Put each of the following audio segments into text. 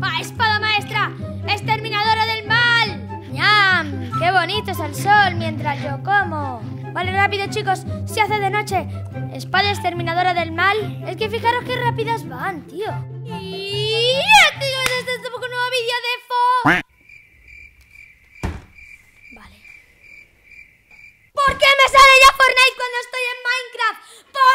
¡Va, espada maestra! ¡Exterminadora del mal! ¡Ñam! ¡Qué bonito es el sol mientras yo como! Vale, rápido, chicos, se hace de noche. Espada exterminadora del mal. Es que fijaros qué rápidas van, tío. Y este es un nuevo vídeo de Vale. ¿Por qué me sale ya Fortnite cuando estoy en Minecraft? ¿Por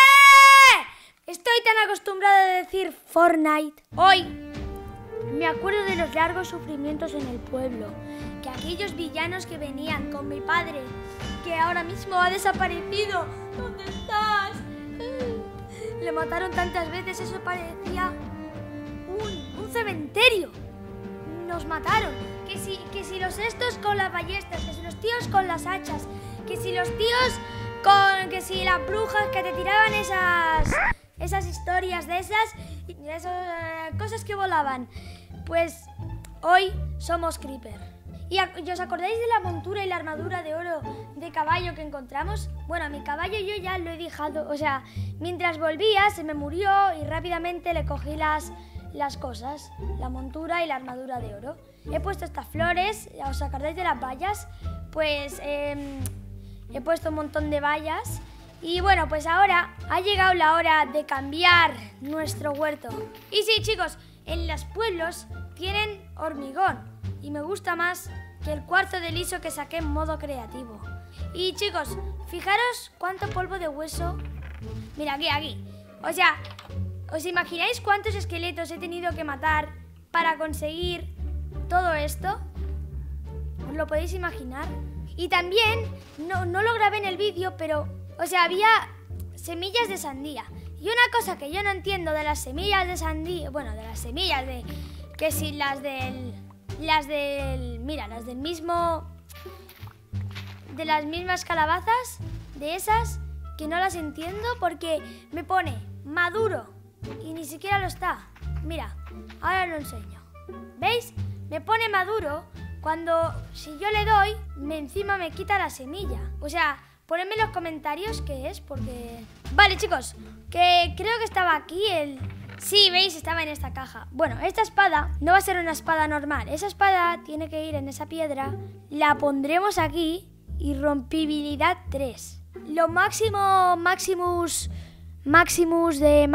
qué? Estoy tan acostumbrada a decir Fortnite. Hoy me acuerdo de los largos sufrimientos en el pueblo, que aquellos villanos que venían con mi padre, que ahora mismo ha desaparecido. ¿Dónde estás? Le mataron tantas veces, eso parecía un cementerio. Nos mataron. Que si los estos con las ballestas, que si los tíos con las hachas, que si los tíos con... que si las brujas que te tiraban esas historias de esas cosas que volaban. Pues hoy somos Creeper. ¿Y os acordáis de la montura y la armadura de oro de caballo que encontramos? Bueno, mi caballo yo ya lo he dejado, o sea, mientras volvía se me murió y rápidamente le cogí las cosas, la montura y la armadura de oro. He puesto estas flores, ¿os acordáis de las vallas? Pues he puesto un montón de vallas. Y bueno, pues ahora ha llegado la hora de cambiar nuestro huerto. Y sí, chicos, en los pueblos tienen hormigón y me gusta más que el cuarzo de liso que saqué en modo creativo. Y chicos, fijaros cuánto polvo de hueso. Mira, aquí. O sea, ¿os imagináis cuántos esqueletos he tenido que matar para conseguir todo esto? ¿Os lo podéis imaginar? Y también, no lo grabé en el vídeo, pero... o sea, había semillas de sandía. Y una cosa que yo no entiendo de las semillas de sandía... bueno, de las semillas de... que si las del... mira, las del mismo... de las mismas calabazas, de esas, que no las entiendo porque me pone maduro y ni siquiera lo está. Mira, ahora lo enseño. ¿Veis? Me pone maduro cuando, si yo le doy, encima me quita la semilla. O sea... ponedme en los comentarios qué es, porque... Vale, chicos, que creo que estaba aquí el... sí, ¿veis? Estaba en esta caja. Bueno, esta espada no va a ser una espada normal. Esa espada tiene que ir en esa piedra. La pondremos aquí y rompibilidad 3. Lo Maximus del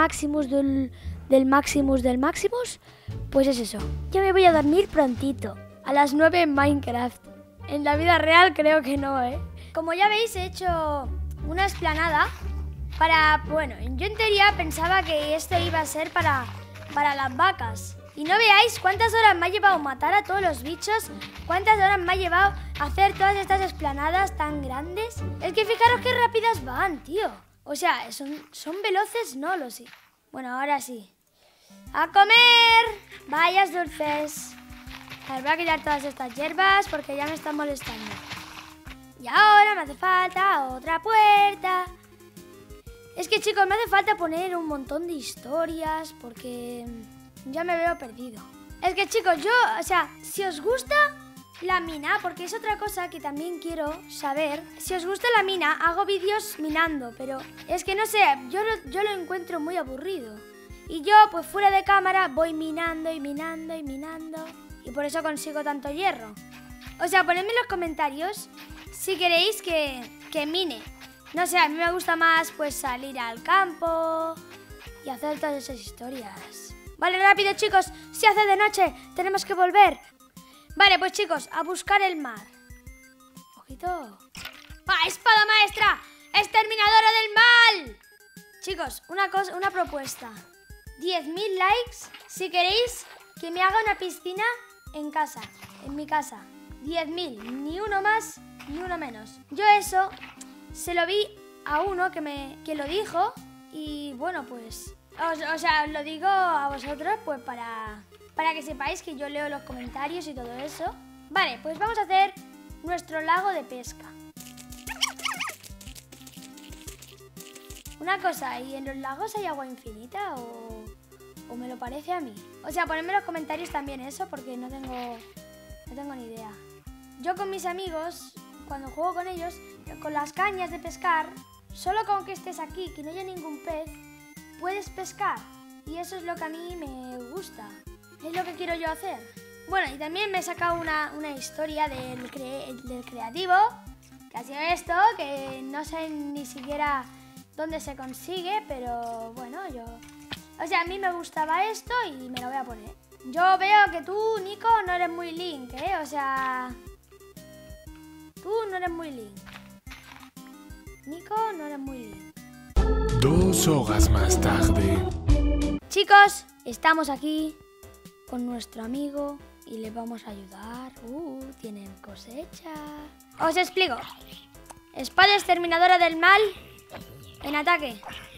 Maximus, pues es eso. Yo me voy a dormir prontito, a las 9 en Minecraft. En la vida real creo que no, ¿eh? Como ya veis, he hecho una explanada para... bueno, yo en teoría pensaba que esto iba a ser para las vacas. Y no veáis cuántas horas me ha llevado matar a todos los bichos, cuántas horas me ha llevado hacer todas estas explanadas tan grandes. Es que fijaros qué rápidas van, tío. O sea, son veloces, no lo sé. Bueno, ahora sí. ¡A comer! Vayas dulces. A ver, voy a quitar todas estas hierbas porque ya me están molestando. Y ahora me hace falta otra puerta. Es que, chicos, me hace falta poner un montón de historias porque ya me veo perdido. Es que, chicos, yo, o sea, si os gusta la mina, porque es otra cosa que también quiero saber. Si os gusta la mina, hago vídeos minando, pero es que no sé, yo lo encuentro muy aburrido. Y yo, pues fuera de cámara, voy minando y minando y minando. Y por eso consigo tanto hierro. O sea, ponedme en los comentarios si queréis que mine. No sé, a mí me gusta más pues salir al campo y hacer todas esas historias. Vale, rápido, chicos, se hace de noche, tenemos que volver. Vale, pues chicos, a buscar el mar. Ojito. ¡Va, espada maestra! ¡Exterminadora del mal! Chicos, una propuesta. 10.000 likes si queréis que me haga una piscina en casa, en mi casa. 10.000, ni uno más, ni uno menos. Yo eso se lo vi a uno que lo dijo y bueno, pues... O sea, os lo digo a vosotros pues para que sepáis que yo leo los comentarios y todo eso. Vale, pues vamos a hacer nuestro lago de pesca. Una cosa, ¿y en los lagos hay agua infinita o me lo parece a mí? O sea, ponedme en los comentarios también eso porque no tengo ni idea. Yo con mis amigos, cuando juego con ellos, con las cañas de pescar, solo con que estés aquí, que no haya ningún pez, puedes pescar. Y eso es lo que a mí me gusta. Es lo que quiero yo hacer. Bueno, y también me he sacado una historia del creativo, que ha sido esto, que no sé ni siquiera dónde se consigue, pero bueno, o sea, a mí me gustaba esto y me lo voy a poner. Yo veo que tú, Nico, no eres muy Link, ¿eh? O sea, tú no eres muy Link. Nico, no eres muy Link. 2 horas más tarde. Chicos, estamos aquí con nuestro amigo y le vamos a ayudar. Tienen cosecha. Os explico. Espada exterminadora del mal en ataque.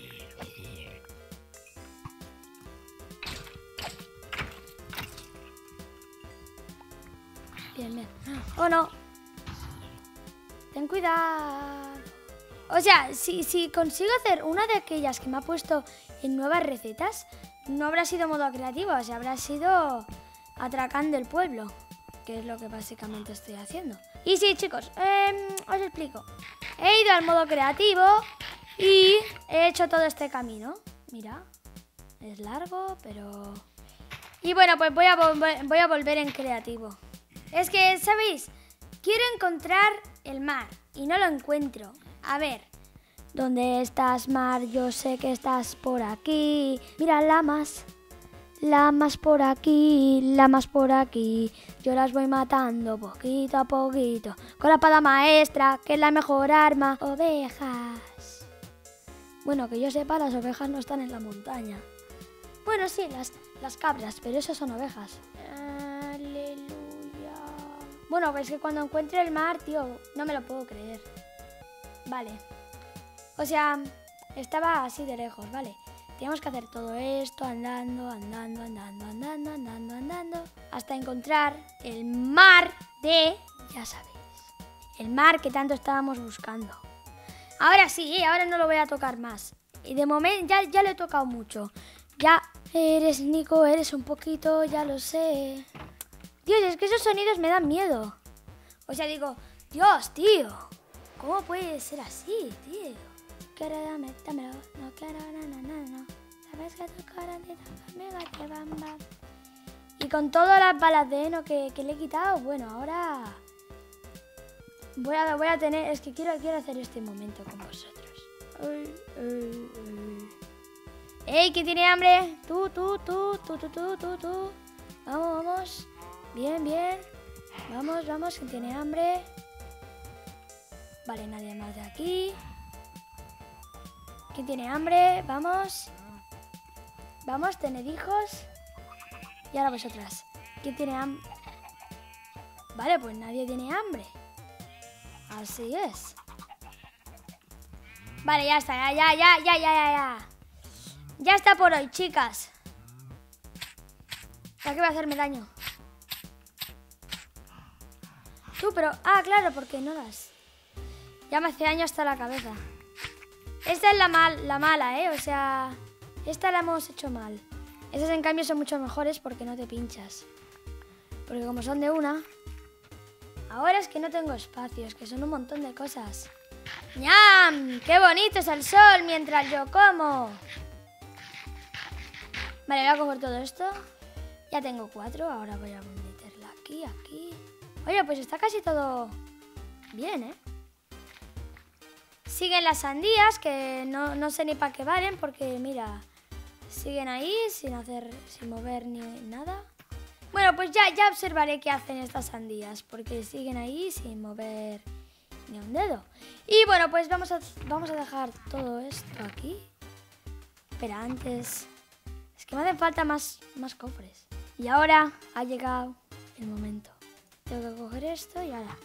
Bien, bien. Oh, no. Ten cuidado. O sea, si consigo hacer una de aquellas que me ha puesto en nuevas recetas, no habrá sido modo creativo, o sea, habrá sido atracando el pueblo, que es lo que básicamente estoy haciendo. Y sí, chicos, os explico. He ido al modo creativo y he hecho todo este camino. Mira, es largo, pero... Y bueno, pues voy a volver en creativo. Es que, ¿sabéis? Quiero encontrar el mar y no lo encuentro. A ver, ¿dónde estás, mar? Yo sé que estás por aquí. Mira, lamas por aquí, lamas por aquí. Yo las voy matando poquito a poquito. Con la espada maestra, que es la mejor arma. Ovejas. Bueno, que yo sepa, las ovejas no están en la montaña. Bueno, sí, las cabras, pero esas son ovejas. Aleluya. Bueno, pues que cuando encuentre el mar, tío, no me lo puedo creer. Vale. O sea, estaba así de lejos, ¿vale? Teníamos que hacer todo esto andando, hasta encontrar el mar de... Ya sabéis. El mar que tanto estábamos buscando. Ahora sí, ahora no lo voy a tocar más. Y de momento ya lo he tocado mucho. Ya eres, Nico, eres un poquito, ya lo sé. Dios, es que esos sonidos me dan miedo. O sea, digo, Dios, tío. ¿Cómo puede ser así, tío? Dámelo, no quiero, no. Sabes que tu corazón conmigo te bamba. Y con todas las balas de heno que le he quitado, bueno, ahora voy a tener... Es que quiero hacer este momento con vosotros. ¡Ey, que tiene hambre! Tú. Vamos. Bien. Vamos, que tiene hambre. Vale, nadie más de aquí. ¿Quién tiene hambre? Vamos, tened hijos. Y ahora vosotras. ¿Quién tiene hambre? Vale, pues nadie tiene hambre. Así es. Vale, ya está, ya. Ya está por hoy, chicas. ¿Para qué va a hacerme daño? Tú, pero... Ah, claro, porque no las... Ya me hace daño hasta la cabeza. Esta es la mala, ¿eh? O sea, esta la hemos hecho mal. Estas, en cambio, son mucho mejores porque no te pinchas. Porque como son de una... Ahora es que no tengo espacios, que son un montón de cosas. ¡Ñam! ¡Qué bonito es el sol mientras yo como! Vale, voy a coger todo esto. Ya tengo 4, ahora voy a meterla aquí. Oye, pues está casi todo bien, ¿eh? Siguen las sandías, que no sé ni para qué valen, porque mira, siguen ahí sin mover ni nada. Bueno, pues ya observaré qué hacen estas sandías, porque siguen ahí sin mover ni un dedo. Y bueno, pues vamos a dejar todo esto aquí. Espera, antes... Es que me hacen falta más cofres. Y ahora ha llegado el momento. Tengo que coger esto y ahora...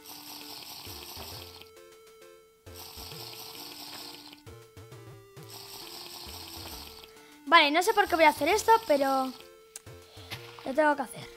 Vale, no sé por qué voy a hacer esto, pero lo tengo que hacer.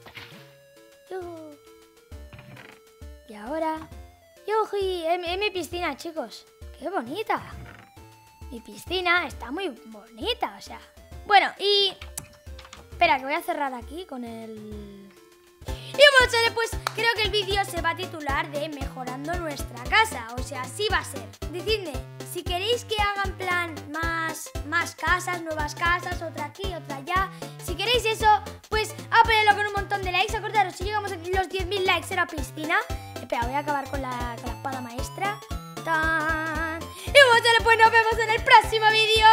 Y ahora... ¡Yuji! Es mi piscina, chicos. ¡Qué bonita! Mi piscina está muy bonita, o sea... Bueno, y... Espera, que voy a cerrar aquí con el... Y bueno, chavales, pues creo que el vídeo se va a titular de Mejorando nuestra casa. O sea, así va a ser. Decidme, si queréis que haga en plan más casas, nuevas casas, otra aquí, otra allá. Si queréis eso, pues ponedlo los 10.000 likes era piscina. Espera, voy a acabar con la espada maestra. ¡Tan! Y bueno, pues nos vemos en el próximo vídeo.